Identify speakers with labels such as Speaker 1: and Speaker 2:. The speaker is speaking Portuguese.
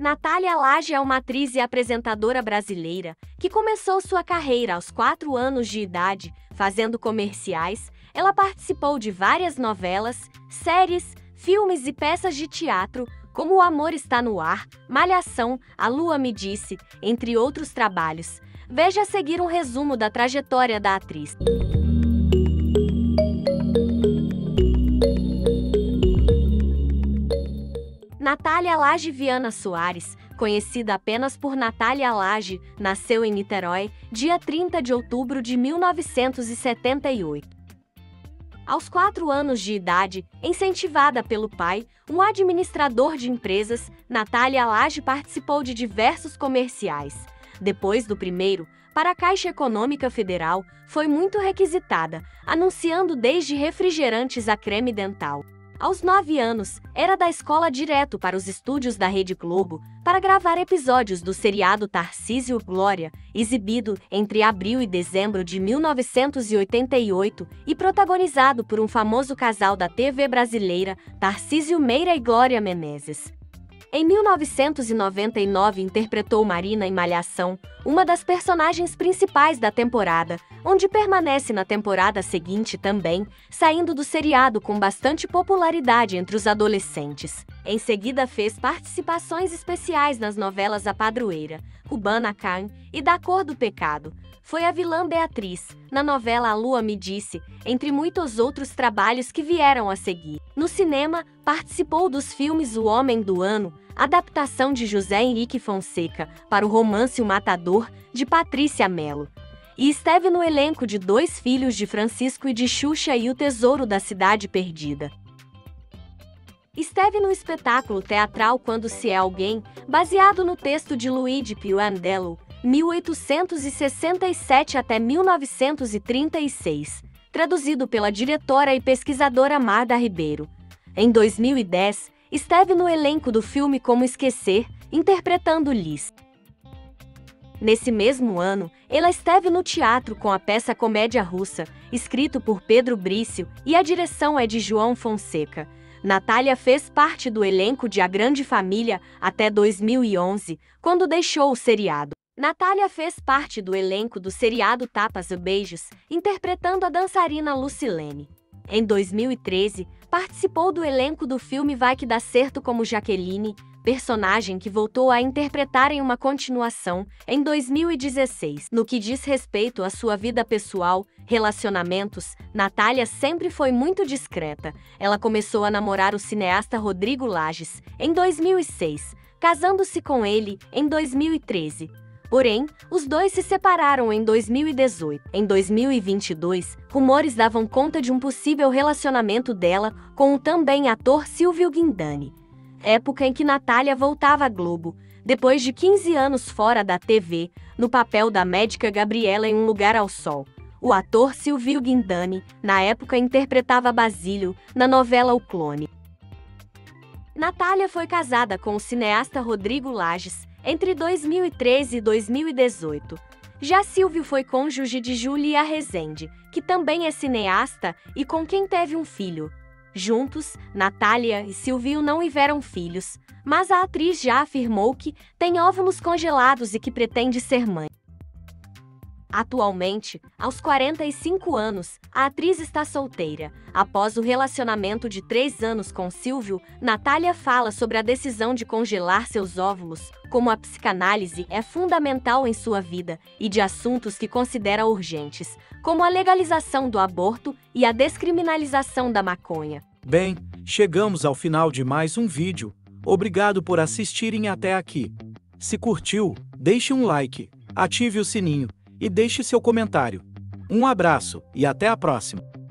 Speaker 1: Natália Lage é uma atriz e apresentadora brasileira que começou sua carreira aos 4 anos de idade, fazendo comerciais. Ela participou de várias novelas, séries, filmes e peças de teatro, como O Amor Está no Ar, Malhação, A Lua Me Disse, entre outros trabalhos. Veja a seguir um resumo da trajetória da atriz. Natália Lage Viana Soares, conhecida apenas por Natália Lage, nasceu em Niterói, dia 30 de outubro de 1978. Aos 4 anos de idade, incentivada pelo pai, um administrador de empresas, Natália Lage participou de diversos comerciais. Depois do primeiro, para a Caixa Econômica Federal, foi muito requisitada, anunciando desde refrigerantes a creme dental. Aos 9 anos, era da escola direto para os estúdios da Rede Globo para gravar episódios do seriado Tarcísio Glória, exibido entre abril e dezembro de 1988 e protagonizado por um famoso casal da TV brasileira, Tarcísio Meira e Glória Menezes. Em 1999 interpretou Marina em Malhação, uma das personagens principais da temporada, onde permanece na temporada seguinte também, saindo do seriado com bastante popularidade entre os adolescentes. Em seguida fez participações especiais nas novelas A Padroeira, Kubanacan e Da Cor do Pecado. Foi a vilã Beatriz, na novela A Lua Me Disse, entre muitos outros trabalhos que vieram a seguir. No cinema, participou dos filmes O Homem do Ano, adaptação de José Henrique Fonseca para o romance O Matador, de Patrícia Mello. E esteve no elenco de Dois Filhos de Francisco e de Xuxa e O Tesouro da Cidade Perdida. Esteve no espetáculo teatral Quando Se É Alguém, baseado no texto de Luigi Pirandello, 1867 até 1936, traduzido pela diretora e pesquisadora Marda Ribeiro. Em 2010, esteve no elenco do filme Como Esquecer, interpretando Liz. Nesse mesmo ano, ela esteve no teatro com a peça Comédia Russa, escrito por Pedro Brício, e a direção é de João Fonseca. Natália fez parte do elenco de A Grande Família até 2011, quando deixou o seriado. Natália fez parte do elenco do seriado Tapas e Beijos, interpretando a dançarina Lucilene. Em 2013, participou do elenco do filme Vai Que Dá Certo como Jaqueline, personagem que voltou a interpretar em uma continuação, em 2016. No que diz respeito à sua vida pessoal, relacionamentos, Natália sempre foi muito discreta. Ela começou a namorar o cineasta Rodrigo Lages, em 2006, casando-se com ele, em 2013. Porém, os dois se separaram em 2018. Em 2022, rumores davam conta de um possível relacionamento dela com o também ator Silvio Guindani. Época em que Natália voltava à Globo, depois de 15 anos fora da TV, no papel da médica Gabriela em Um Lugar ao Sol. O ator Silvio Guindani, na época interpretava Basílio, na novela O Clone. Natália foi casada com o cineasta Rodrigo Lages entre 2013 e 2018. Já Silvio foi cônjuge de Júlia Rezende, que também é cineasta e com quem teve um filho. Juntos, Natália e Silvio não tiveram filhos, mas a atriz já afirmou que tem óvulos congelados e que pretende ser mãe. Atualmente, aos 45 anos, a atriz está solteira. Após o relacionamento de 3 anos com Silvio, Natália fala sobre a decisão de congelar seus óvulos, como a psicanálise é fundamental em sua vida, e de assuntos que considera urgentes, como a legalização do aborto e a descriminalização da maconha.
Speaker 2: Bem, chegamos ao final de mais um vídeo. Obrigado por assistirem até aqui. Se curtiu, deixe um like, ative o sininho e deixe seu comentário. Um abraço e até a próxima!